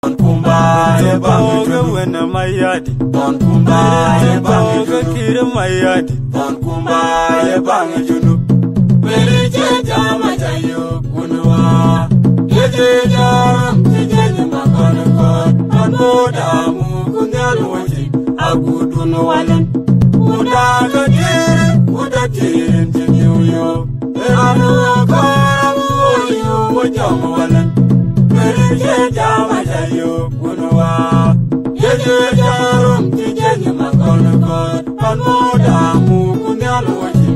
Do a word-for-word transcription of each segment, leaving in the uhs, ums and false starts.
Kumba ye bangu wena mayadi Don kumba ye bangu kire mayadi Don kumba ye bangu junu Bere jeja majayo kunwa Jeje jaram jeje makon kon Don moda mu kunyalu waji agudun walen Uda katire uda tire jinyo Eranu kara muyo wajam walen Bere jeja majayo kunwa Jeje jaram jeje makon kon Don moda mu kunyalu waji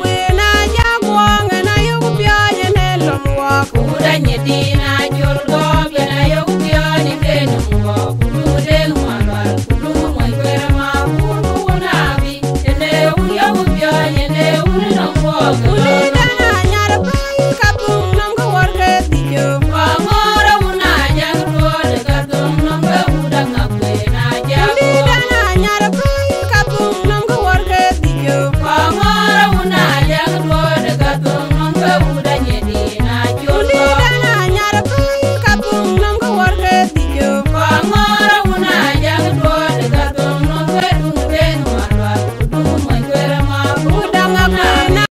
Dina Jurgo